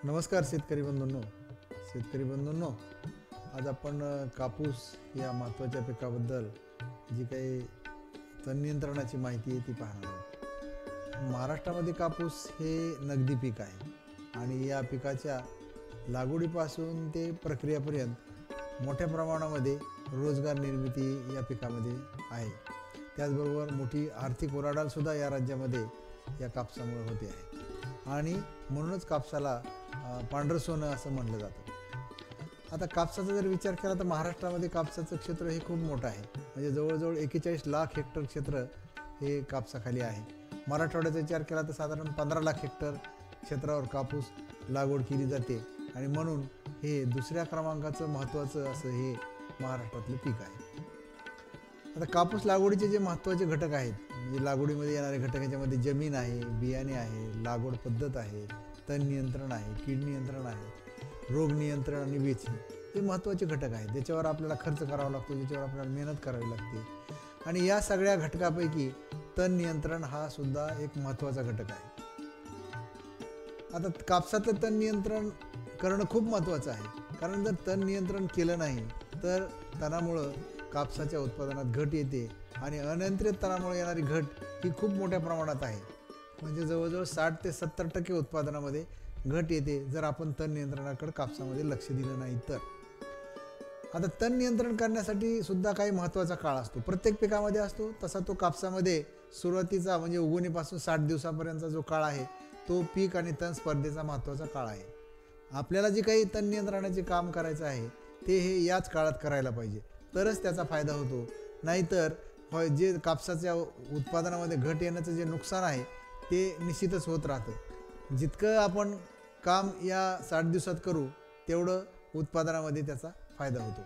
नमस्कार शेतकरी बंधूंनो, आज आपण कापूस या महत्त्वाच्या पिकाबद्दल जी काही तण नियंत्रणाची माहिती आहे ती पाहणार आहोत. महाराष्ट्रामध्ये कापूस हे नगदी पीक आहे आणि या पिकाच्या लागवडीपासून ते प्रक्रियापर्यंत मोठ्या प्रमाणामध्ये रोजगार निर्मिती या पिकामध्ये आहे. त्याचबरोबर मोठी आर्थिक उलाढालसुद्धा या राज्यामध्ये या कापसामुळे होते आहे आणि म्हणूनच कापसाला पांढरं सोनं असं म्हणलं जातं. आता कापसाचा जर विचार केला तर महाराष्ट्रामध्ये कापसाचं क्षेत्र हे खूप मोठं आहे. म्हणजे जवळजवळ 41 लाख हेक्टर क्षेत्र हे कापसाखाली आहे. मराठवाड्याचा विचार केला तर साधारण 15 लाख हेक्टर क्षेत्रावर कापूस लागवड केली जाते आणि म्हणून हे दुसऱ्या क्रमांकाचं महत्त्वाचं असं हे महाराष्ट्रातलं पीक आहे. आता कापूस लागवडीचे जे महत्त्वाचे घटक आहेत, म्हणजे लागवडीमध्ये येणारे घटक, याच्यामध्ये जमीन आहे, बियाणे आहे, लागवड पद्धत आहे, तण नियंत्रण आहे, कीड नियंत्रण आहे, रोग नियंत्रण आणि वेचणी हे महत्त्वाचे घटक आहेत. ज्याच्यावर आपल्याला खर्च करावा लागतो, ज्याच्यावर आपल्याला मेहनत करावी लागते आणि या सगळ्या घटकापैकी तण नियंत्रण हा सुद्धा एक महत्त्वाचा घटक आहे. आता कापसाचं तण नियंत्रण करणं खूप महत्त्वाचं आहे, कारण जर तण नियंत्रण केलं नाही तर तणामुळं कापसाच्या उत्पादनात घट येते आणि अनियंत्रित तणामुळे येणारी घट ही खूप मोठ्या प्रमाणात आहे. म्हणजे जवळजवळ 60 ते 70% उत्पादनामध्ये घट येते जर आपण तण नियंत्रणाकडे कापसामध्ये लक्ष दिलं नाही तर. आता तण नियंत्रण करण्यासाठी सुद्धा काही महत्त्वाचा काळ असतो, प्रत्येक पिकामध्ये असतो. तसा तो कापसामध्ये सुरुवातीचा म्हणजे उगवणीपासून 60 दिवसापर्यंतचा जो काळ आहे तो पीक आणि तण स्पर्धेचा महत्त्वाचा काळ आहे. आपल्याला जे काही तण नियंत्रणाचे काम करायचं आहे ते हे याच काळात करायला पाहिजे, तरच त्याचा फायदा होतो. नाहीतर जे कापसाच्या उत्पादनामध्ये घट येण्याचं जे नुकसान आहे ते निश्चितच होत राहतं. जितकं आपण काम या 60 दिवसात करू तेवढं उत्पादनामध्ये त्याचा फायदा होतो.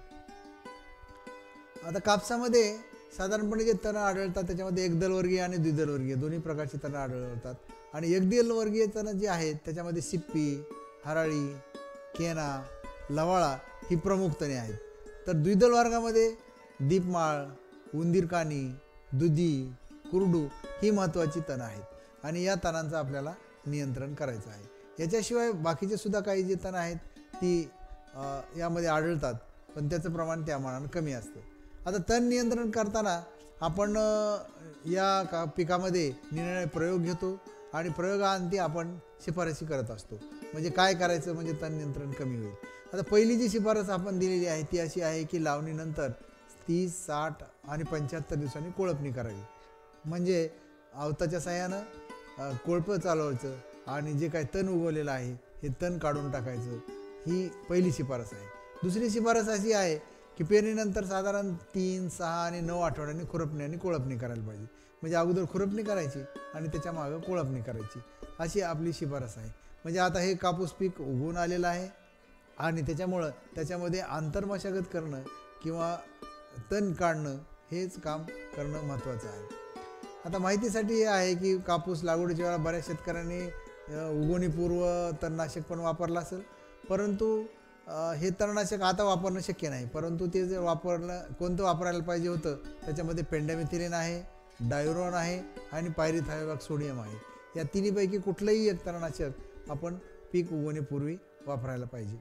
आता कापसामध्ये साधारणपणे जे तण आढळतात त्याच्यामध्ये एकदलवर्गीय आणि द्विदलवर्गीय दोन्ही प्रकारची तणं आढळतात आणि एकदलवर्गीय तणं जी आहेत त्याच्यामध्ये सिप्पी, हराळी, केना, लवाळा ही प्रमुख तणे आहेत. तर द्विदल वर्गामध्ये दीपमाळ, उंदीरकानी, दुधी, कुरडू ही महत्त्वाची तणं आहेत आणि या तणांचं आपल्याला नियंत्रण करायचं आहे. याच्याशिवाय बाकीचे सुद्धा काही जे तणं आहेत ती यामध्ये आढळतात, पण त्याचं प्रमाण त्या मानानं कमी असतं. आता तण नियंत्रण करताना आपण या पिकामध्ये निरनिराळे प्रयोग घेतो आणि प्रयोगांती आपण शिफारसी करत असतो. म्हणजे काय करायचं म्हणजे तण नियंत्रण कमी होईल. आता पहिली जी शिफारस आपण दिलेली आहे ती अशी आहे की लावणीनंतर 30, 60 आणि 75 दिवसांनी कोळपणी करावी. म्हणजे आवताच्या साह्यानं कोळपं चालवायचं आणि जे काही तण उगवलेलं आहे हे तण काढून टाकायचं, ही पहिली शिफारस आहे. दुसरी शिफारस अशी आहे की पेरणीनंतर साधारण 3, 6 आणि 9 आठवड्यांनी खुरपणी आणि कोळपणी करायला पाहिजे. म्हणजे अगोदर खुरपणी करायची आणि त्याच्या मागं कोळपणी करायची, अशी आपली शिफारस आहे. म्हणजे आता हे कापूस पीक उगवून आलेलं आहे आणि त्याच्यामुळं त्याच्यामध्ये आंतरमशागत करणं किंवा तण काढणं हेच काम करणं महत्त्वाचं आहे. आता माहितीसाठी हे आहे की कापूस लागवडीच्या वेळा बऱ्याच शेतकऱ्यांनी उगवणीपूर्व तणनाशक पण वापरलं असेल, परंतु हे तणनाशक आता वापरणं शक्य नाही. परंतु ते जर कोणतं वापरायला पाहिजे होतं त्याच्यामध्ये पेंडामिथिलिन आहे, डायुरॉन आहे आणि पायरिथायोबॅक सोडियम आहे. या तिन्हीपैकी कुठलंही एक तणनाशक आपण पीक उगवणीपूर्वी वापरायला पाहिजे.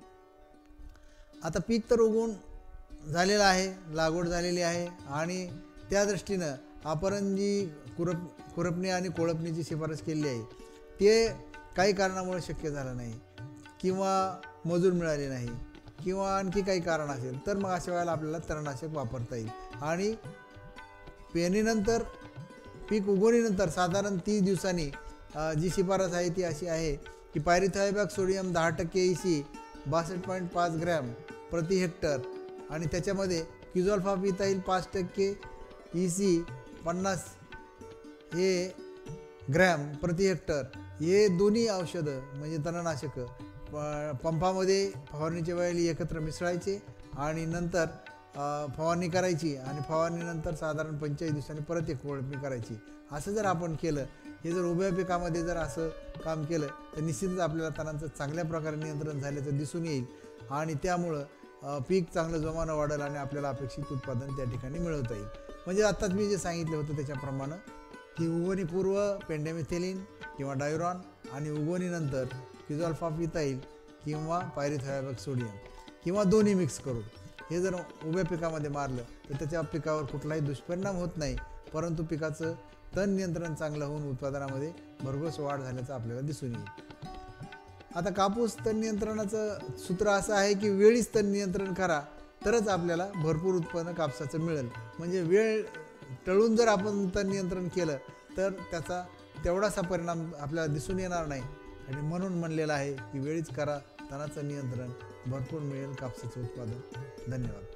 आता पीक तर उगवून झालेलं आहे, लागवड झालेली आहे आणि त्या दृष्टीनं आपण जी खुरपणी आणि कोळपणीची शिफारस केली आहे ते काही कारणामुळे शक्य झालं नाही किंवा मजूर मिळाले नाही किंवा आणखी काही कारण असेल तर मग अशा वेळेला आपल्याला तणनाशक वापरता येईल. आणि पेरणीनंतर पीक उगवणीनंतर साधारण 30 दिवसांनी जी शिफारस आहे ती अशी आहे की पायरिथायोबॅक सोडियम 10% EC 62.5 ग्रॅम प्रति हेक्टर आणि त्याच्यामध्ये क्युझॉल्फापिथाइल 5% EC 50 हे ग्रॅम प्रति हेक्टर हे दोन्ही औषधं म्हणजे तणनाशकं पंपामध्ये फवारणीच्या वेळेला एकत्र मिसळायचे आणि नंतर फवारणी करायची आणि फवारणीनंतर साधारण 45 दिवसांनी परत एक कोळपणी करायची. असं जर आपण केलं, हे जर उभ्या पिकामध्ये जर असं काम केलं तर निश्चितच आपल्याला तणांचं चांगल्या प्रकारे नियंत्रण झाल्याचं दिसून येईल आणि त्यामुळं पीक चांगलं जोमानं वाढेल आणि आपल्याला अपेक्षित उत्पादन त्या ठिकाणी मिळवता येईल. म्हणजे आत्ताच मी जे सांगितलं होतं त्याच्याप्रमाणे ही उगवणीपूर्व पेंडामिथिलिन किंवा डायुरॉन आणि उगवणीनंतर क्युझॉल्फापिथाइल किंवा पायरिथॉयॅबॅक सोडियम किंवा दोन्ही मिक्स करून हे जर उभ्या पिकामध्ये मारलं तर त्याच्या पिकावर कुठलाही दुष्परिणाम होत नाही, परंतु पिकाचं तण नियंत्रण चांगलं होऊन उत्पादनामध्ये भरघोस वाढ झाल्याचं आपल्याला दिसून येईल. आता कापूस तण नियंत्रणाचं सूत्र असं आहे की वेळीच तण नियंत्रण करा, तरच आपल्याला भरपूर उत्पन्न कापसाचं मिळेल. म्हणजे वेळ टळून जर आपण तण नियंत्रण केलं तर त्याचा तेवढासा परिणाम आपल्याला दिसून येणार नाही. आणि म्हणून म्हणलेलं आहे की वेळीच करा तणाचं नियंत्रण, भरपूर मिळेल कापसाचं उत्पादन. धन्यवाद.